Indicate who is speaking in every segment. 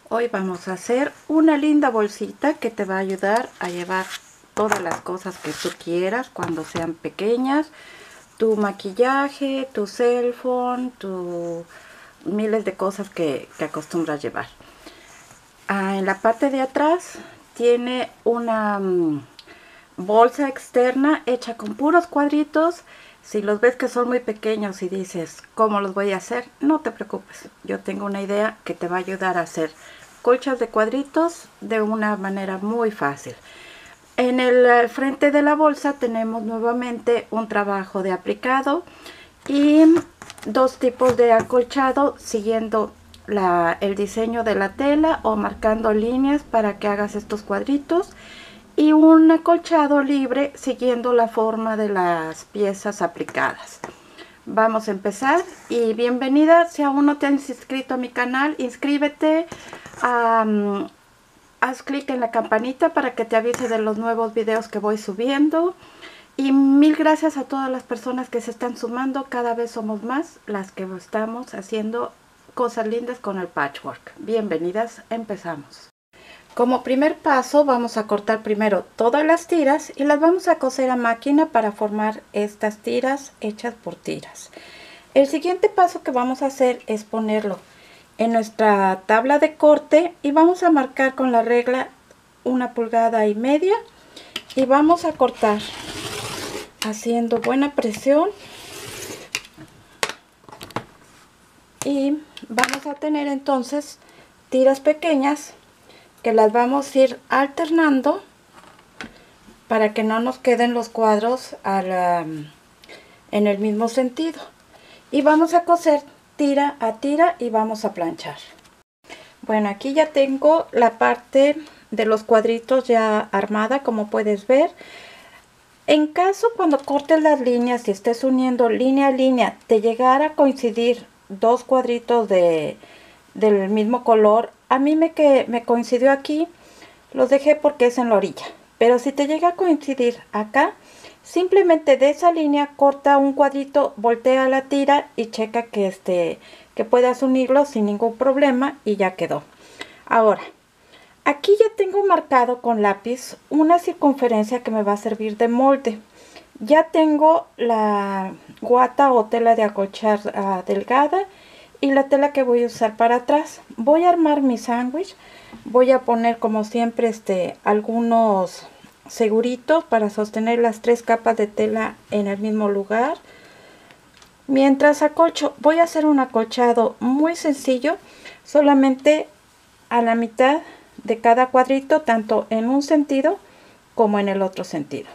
Speaker 1: Hoy vamos a hacer una linda bolsita que te va a ayudar a llevar todas las cosas que tú quieras cuando sean pequeñas. Tu maquillaje, tu cell phone, miles de cosas que acostumbras llevar. En la parte de atrás tiene una bolsa externa hecha con puros cuadritos. Si los ves que son muy pequeños y dices, ¿cómo los voy a hacer? No te preocupes, yo tengo una idea que te va a ayudar a hacer colchas de cuadritos de una manera muy fácil. En el frente de la bolsa tenemos nuevamente un trabajo de aplicado y dos tipos de acolchado siguiendo el diseño de la tela o marcando líneas para que hagas estos cuadritos, y un acolchado libre siguiendo la forma de las piezas aplicadas. Vamos a empezar y bienvenida. Si aún no te has inscrito a mi canal, inscríbete, haz clic en la campanita para que te avise de los nuevos videos que voy subiendo. Y mil gracias a todas las personas que se están sumando. Cada vez somos más las que estamos haciendo cosas lindas con el patchwork. Bienvenidas, empezamos. Como primer paso vamos a cortar primero todas las tiras y las vamos a coser a máquina para formar estas tiras hechas por tiras. El siguiente paso que vamos a hacer es ponerlo en nuestra tabla de corte y vamos a marcar con la regla 1,5 pulgadas y vamos a cortar haciendo buena presión, y vamos a tener entonces tiras pequeñas que las vamos a ir alternando para que no nos queden los cuadros en el mismo sentido, y vamos a coser tira a tira y vamos a planchar. Bueno, aquí ya tengo la parte de los cuadritos ya armada, como puedes ver. En caso cuando cortes las líneas y estés uniendo línea a línea te llegara a coincidir dos cuadritos del mismo color, a mí me coincidió aquí, los dejé porque es en la orilla, pero si te llega a coincidir acá, simplemente de esa línea corta un cuadrito, voltea la tira y checa que puedas unirlo sin ningún problema y ya quedó. Ahora, aquí ya tengo marcado con lápiz una circunferencia que me va a servir de molde. Ya tengo la guata o tela de acolchar delgada y la tela que voy a usar para atrás. Voy a armar mi sándwich. Voy a poner como siempre algunos seguritos para sostener las 3 capas de tela en el mismo lugar. Mientras acolcho, voy a hacer un acolchado muy sencillo, solamente a la mitad de cada cuadrito, tanto en un sentido como en el otro sentido.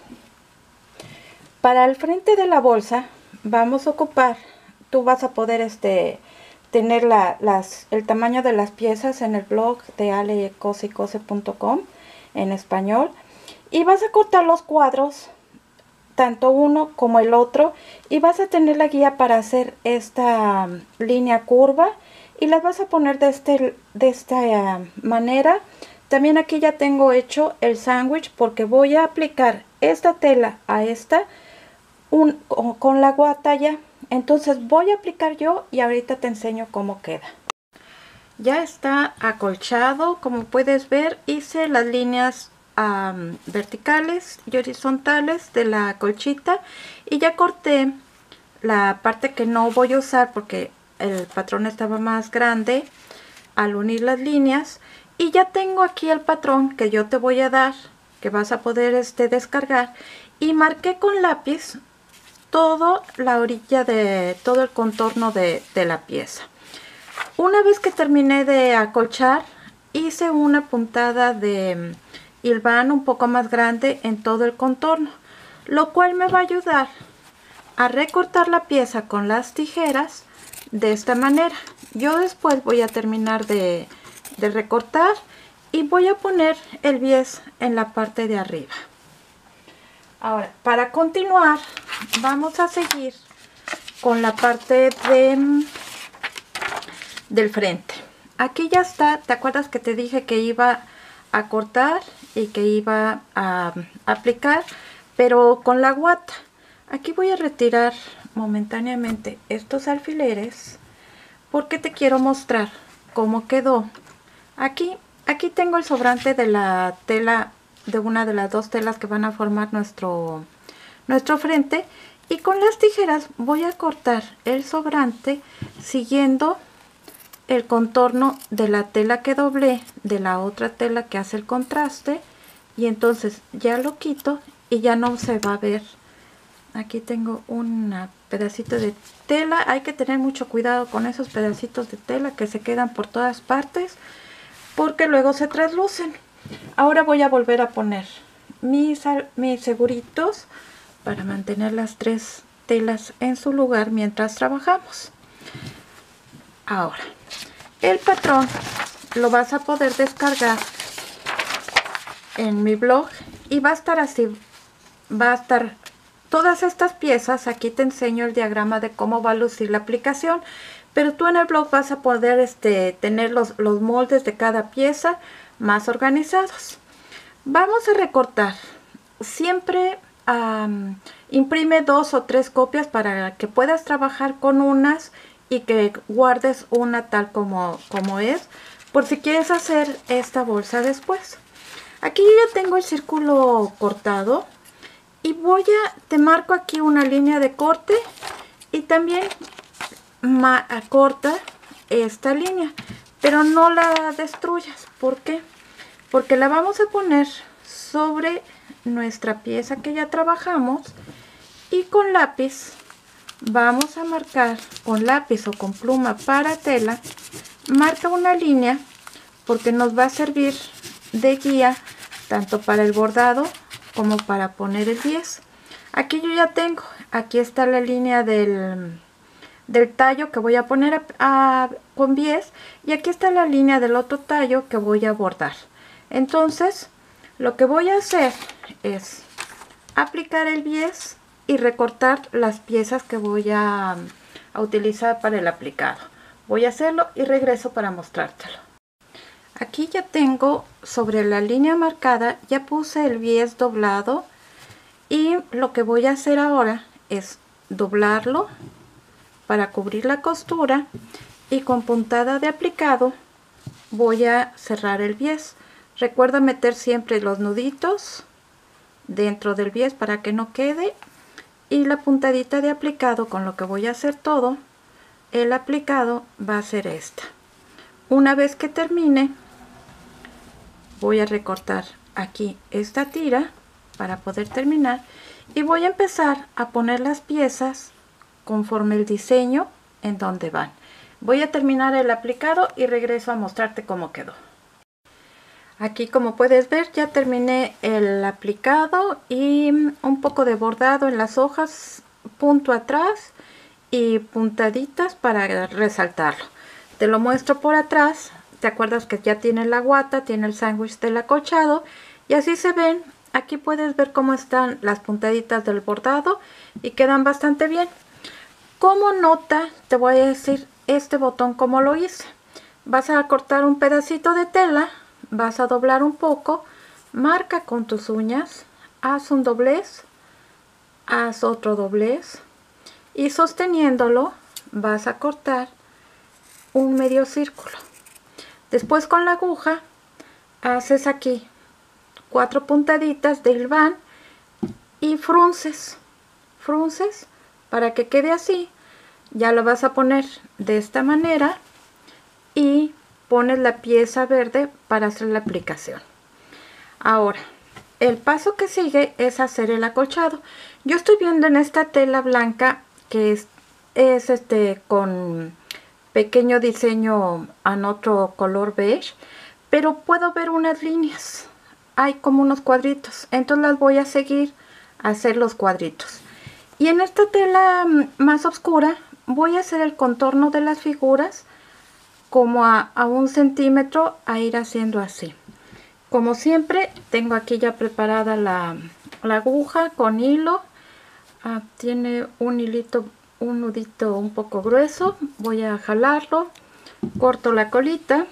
Speaker 1: Para el frente de la bolsa vamos a ocupar, tú vas a poder tener el tamaño de las piezas en el blog de alecoseycose.com en español, y vas a cortar los cuadros tanto uno como el otro y vas a tener la guía para hacer esta línea curva y las vas a poner de esta manera. También aquí ya tengo hecho el sándwich porque voy a aplicar esta tela a esta con la guata ya. Entonces voy a aplicar yo y ahorita te enseño cómo queda. Ya está acolchado, como puedes ver hice las líneas verticales y horizontales de la colchita y ya corté la parte que no voy a usar porque el patrón estaba más grande al unir las líneas, y ya tengo aquí el patrón que yo te voy a dar, que vas a poder descargar, y marqué con lápiz toda la orilla de todo el contorno de la pieza. Una vez que terminé de acolchar, hice una puntada de hilván un poco más grande en todo el contorno, lo cual me va a ayudar a recortar la pieza con las tijeras de esta manera. Yo después voy a terminar de recortar y voy a poner el bies en la parte de arriba. Ahora, para continuar vamos a seguir con la parte del frente. Aquí ya está. ¿Te acuerdas que te dije que iba a cortar y que iba a aplicar, pero con la guata? Aquí voy a retirar momentáneamente estos alfileres porque te quiero mostrar cómo quedó Aquí tengo el sobrante de la tela, de una de las dos telas que van a formar nuestro frente, y con las tijeras voy a cortar el sobrante siguiendo el contorno de la tela que doblé de la otra tela que hace el contraste, y entonces ya lo quito y ya no se va a ver. Aquí tengo un pedacito de tela, hay que tener mucho cuidado con esos pedacitos de tela que se quedan por todas partes porque luego se traslucen. Ahora voy a volver a poner mis seguritos para mantener las tres telas en su lugar mientras trabajamos. Ahora, el patrón lo vas a poder descargar en mi blog y va a estar así, va a estar todas estas piezas. Aquí te enseño el diagrama de cómo va a lucir la aplicación, pero tú en el blog vas a poder tener los moldes de cada pieza más organizados. Vamos a recortar. Siempre imprime 2 o 3 copias para que puedas trabajar con unas y que guardes una tal como es, por si quieres hacer esta bolsa después. Aquí ya tengo el círculo cortado y te marco aquí una línea de corte y también corta esta línea, pero no la destruyas. ¿Por qué? Porque la vamos a poner sobre nuestra pieza que ya trabajamos, y con lápiz vamos a marcar, con lápiz o con pluma para tela, marca una línea porque nos va a servir de guía tanto para el bordado como para poner el bies. Aquí yo ya tengo, aquí está la línea del tallo que voy a poner con bies, y aquí está la línea del otro tallo que voy a bordar. Entonces lo que voy a hacer es aplicar el bies y recortar las piezas que voy a utilizar para el aplicado. Voy a hacerlo y regreso para mostrártelo. Aquí ya tengo sobre la línea marcada, ya puse el bies doblado, y lo que voy a hacer ahora es doblarlo para cubrir la costura, y con puntada de aplicado voy a cerrar el bies. Recuerda meter siempre los nuditos dentro del bies para que no quede, y la puntadita de aplicado con lo que voy a hacer todo el aplicado va a ser esta. Una vez que termine voy a recortar aquí esta tira para poder terminar, y voy a empezar a poner las piezas conforme el diseño en donde van. Voy a terminar el aplicado y regreso a mostrarte cómo quedó. Aquí, como puedes ver, ya terminé el aplicado y un poco de bordado en las hojas, punto atrás y puntaditas para resaltarlo. Te lo muestro por atrás. Te acuerdas que ya tiene la guata, tiene el sándwich del acolchado, y así se ven. Aquí puedes ver cómo están las puntaditas del bordado y quedan bastante bien. Como nota te voy a decir este botón cómo lo hice. Vas a cortar un pedacito de tela, vas a doblar un poco, marca con tus uñas, haz un doblez, haz otro doblez, y sosteniéndolo vas a cortar un medio círculo. Después con la aguja haces aquí 4 puntaditas de hilván y frunces para que quede así. Ya lo vas a poner de esta manera y pones la pieza verde para hacer la aplicación. Ahora el paso que sigue es hacer el acolchado. Yo estoy viendo en esta tela blanca que es con pequeño diseño en otro color beige, pero puedo ver unas líneas, hay como unos cuadritos, entonces las voy a seguir a hacer los cuadritos. Y en esta tela más oscura voy a hacer el contorno de las figuras como a 1 centímetro, a ir haciendo así. Como siempre tengo aquí ya preparada la aguja con hilo. Tiene un hilito, un nudito un poco grueso. Voy a jalarlo, corto la colita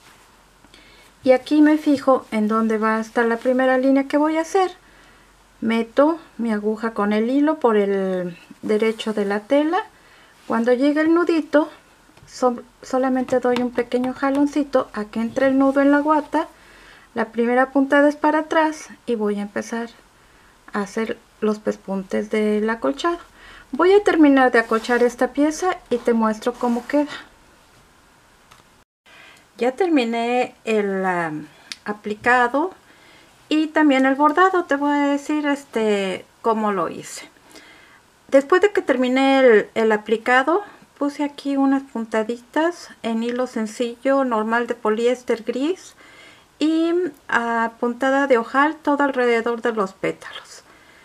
Speaker 1: y aquí me fijo en dónde va a estar la primera línea que voy a hacer. Meto mi aguja con el hilo por el derecho de la tela. Cuando llegue el nudito solamente doy un pequeño jaloncito a que entre el nudo en la guata. La primera puntada es para atrás y voy a empezar a hacer los pespuntes del acolchado. Voy a terminar de acolchar esta pieza y te muestro cómo queda. Ya terminé el aplicado y también el bordado. Te voy a decir cómo lo hice. Después de que terminé el aplicado, puse aquí unas puntaditas en hilo sencillo normal de poliéster gris y puntada de ojal todo alrededor de los pétalos.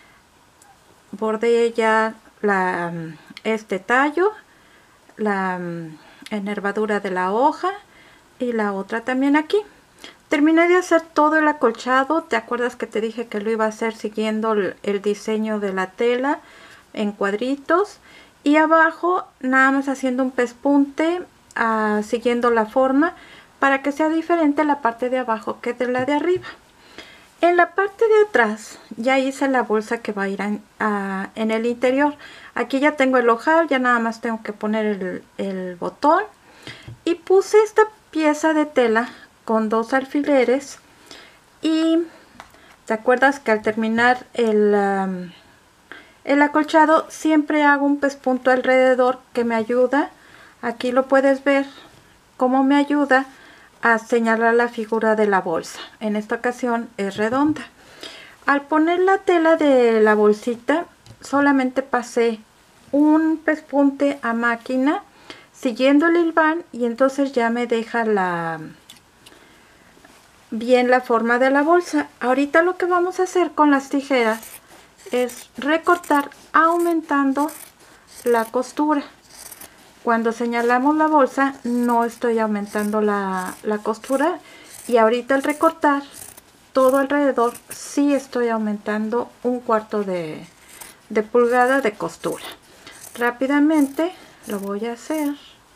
Speaker 1: Bordé ya este tallo, la enervadura de la hoja y la otra también aquí. Terminé de hacer todo el acolchado. ¿Te acuerdas que te dije que lo iba a hacer siguiendo el diseño de la tela en cuadritos? Y abajo nada más haciendo un pespunte siguiendo la forma para que sea diferente la parte de abajo que de la de arriba. En la parte de atrás ya hice la bolsa que va a ir en el interior. Aquí ya tengo el ojal, ya nada más tengo que poner el botón. Y puse esta pieza de tela con 2 alfileres. Y ¿te acuerdas que al terminar el acolchado siempre hago un pespunto alrededor que me ayuda? Aquí lo puedes ver cómo me ayuda a señalar la figura de la bolsa. En esta ocasión es redonda. Al poner la tela de la bolsita solamente pasé un pespunte a máquina siguiendo el hilván y entonces ya me deja bien la forma de la bolsa. Ahorita lo que vamos a hacer con las tijeras es recortar aumentando la costura. Cuando señalamos la bolsa no estoy aumentando la costura, y ahorita al recortar todo alrededor sí estoy aumentando 1/4 de pulgada de costura. Rápidamente lo voy a hacer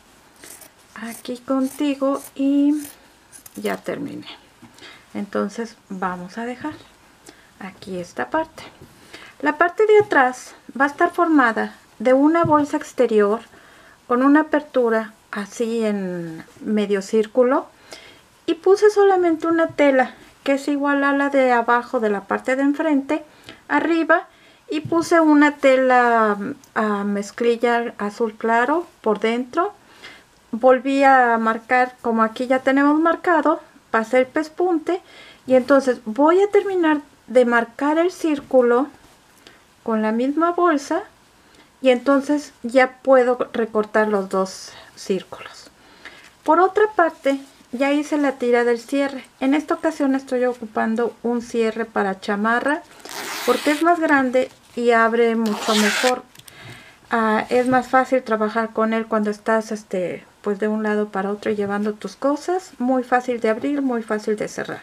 Speaker 1: aquí contigo y ya terminé. Entonces vamos a dejar aquí esta parte. La parte de atrás va a estar formada de una bolsa exterior con una apertura así en medio círculo, y puse solamente una tela que es igual a la de abajo de la parte de enfrente arriba, y puse una tela mezclilla azul claro por dentro. Volví a marcar como aquí ya tenemos marcado, pasé el pespunte y entonces voy a terminar de marcar el círculo con la misma bolsa. Y entonces ya puedo recortar los 2 círculos. Por otra parte, ya hice la tira del cierre. En esta ocasión estoy ocupando un cierre para chamarra porque es más grande y abre mucho mejor. Es más fácil trabajar con él cuando estás pues de un lado para otro llevando tus cosas. Muy fácil de abrir, muy fácil de cerrar.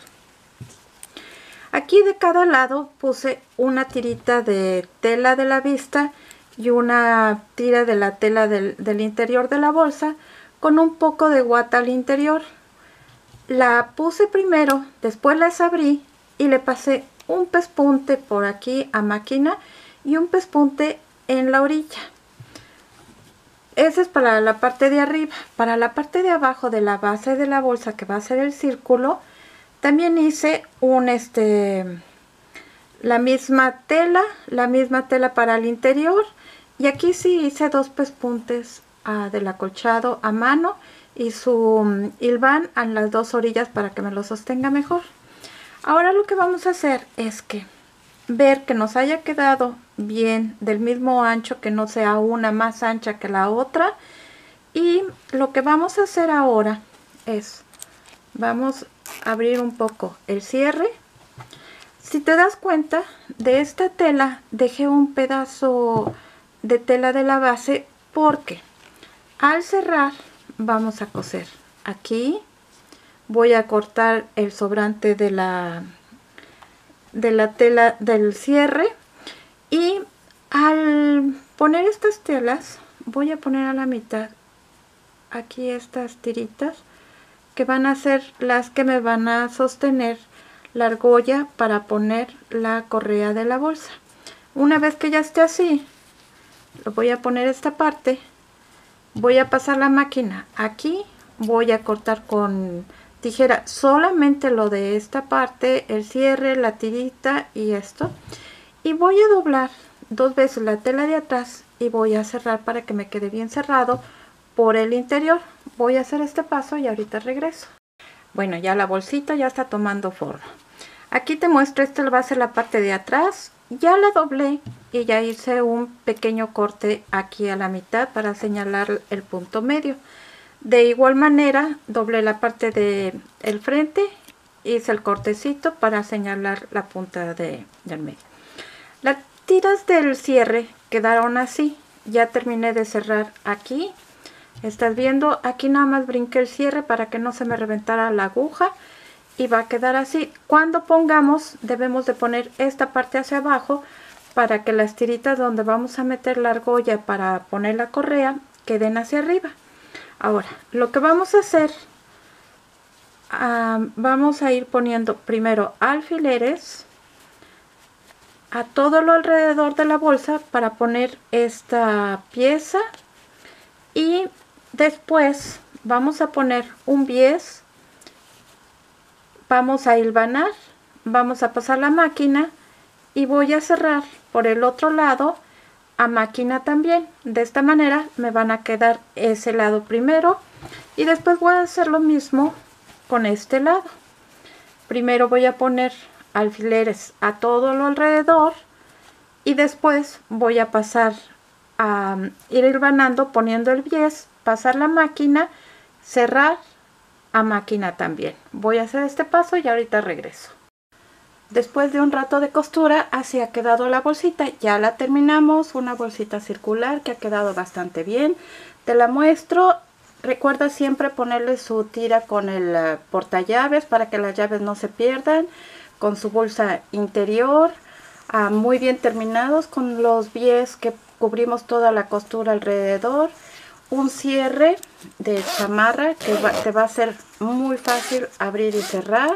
Speaker 1: Aquí de cada lado puse una tirita de tela de la vista y una tira de la tela del interior de la bolsa con un poco de guata al interior. La puse primero, después las abrí y le pasé un pespunte por aquí a máquina y un pespunte en la orilla. Ese es para la parte de arriba. Para la parte de abajo de la base de la bolsa, que va a ser el círculo, también hice la misma tela para el interior. Y aquí sí hice 2 pespuntes del acolchado a mano y su hilván a las 2 orillas para que me lo sostenga mejor. Ahora lo que vamos a hacer es ver que nos haya quedado bien del mismo ancho, que no sea una más ancha que la otra. Y lo que vamos a hacer ahora es, vamos a abrir un poco el cierre. Si te das cuenta, de esta tela dejé un pedazo de tela de la base porque al cerrar vamos a coser. Aquí voy a cortar el sobrante de la tela del cierre, y al poner estas telas voy a poner a la mitad aquí estas tiritas que van a ser las que me van a sostener la argolla para poner la correa de la bolsa. Una vez que ya esté así, lo voy a poner esta parte voy a pasar la máquina aquí, voy a cortar con tijera solamente lo de esta parte, el cierre, la tirita y esto, y voy a doblar 2 veces la tela de atrás y voy a cerrar para que me quede bien cerrado por el interior. Voy a hacer este paso y ahorita regreso. Bueno, ya la bolsita ya está tomando forma. Aquí te muestro, esta va a ser la parte de atrás. Ya la doblé y ya hice un pequeño corte aquí a la mitad para señalar el punto medio. De igual manera doblé la parte de el frente, hice el cortecito para señalar la punta del medio. Las tiras del cierre quedaron así. Ya terminé de cerrar aquí. Estás viendo, aquí nada más brinqué el cierre para que no se me reventara la aguja y va a quedar así. Cuando pongamos, debemos de poner esta parte hacia abajo para que las tiritas donde vamos a meter la argolla para poner la correa queden hacia arriba. Ahora, lo que vamos a hacer, vamos a ir poniendo primero alfileres a todo lo alrededor de la bolsa para poner esta pieza, y después vamos a poner un bies, vamos a hilvanar, vamos a pasar la máquina y voy a cerrar por el otro lado a máquina también. De esta manera me van a quedar ese lado primero y después voy a hacer lo mismo con este lado. Primero voy a poner alfileres a todo lo alrededor y después voy a pasar a ir hilvanando poniendo el bies, pasar la máquina, cerrar a máquina también. Voy a hacer este paso y ahorita regreso. Después de un rato de costura, así ha quedado la bolsita. Ya la terminamos, una bolsita circular que ha quedado bastante bien. Te la muestro. Recuerda siempre ponerle su tira con el portallaves para que las llaves no se pierdan, con su bolsa interior, muy bien terminados, con los bies que cubrimos toda la costura alrededor. Un cierre de chamarra que te va a ser muy fácil abrir y cerrar.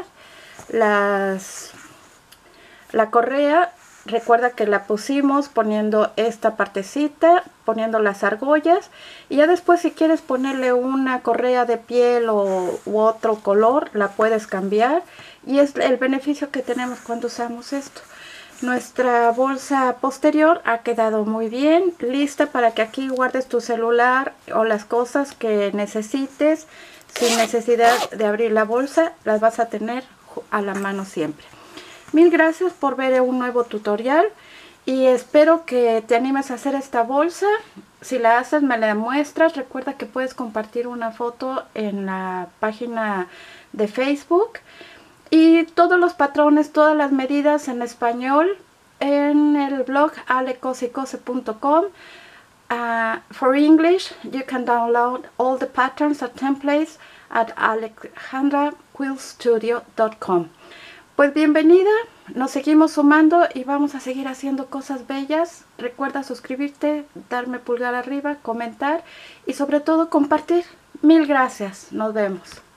Speaker 1: La correa, recuerda que la pusimos poniendo esta partecita, poniendo las argollas, y ya después si quieres ponerle una correa de piel u otro color, la puedes cambiar, y es el beneficio que tenemos cuando usamos esto. Nuestra bolsa posterior ha quedado muy bien, lista para que aquí guardes tu celular o las cosas que necesites. Sin necesidad de abrir la bolsa, las vas a tener a la mano siempre. Mil gracias por ver un nuevo tutorial y espero que te animes a hacer esta bolsa. Si la haces, me la muestras. Recuerda que puedes compartir una foto en la página de Facebook. Y todos los patrones, todas las medidas en español en el blog alecosicose.com. For English, you can download all the patterns and templates at alejandraquillstudio.com. Pues bienvenida, nos seguimos sumando y vamos a seguir haciendo cosas bellas. Recuerda suscribirte, darme pulgar arriba, comentar y sobre todo compartir. Mil gracias, nos vemos.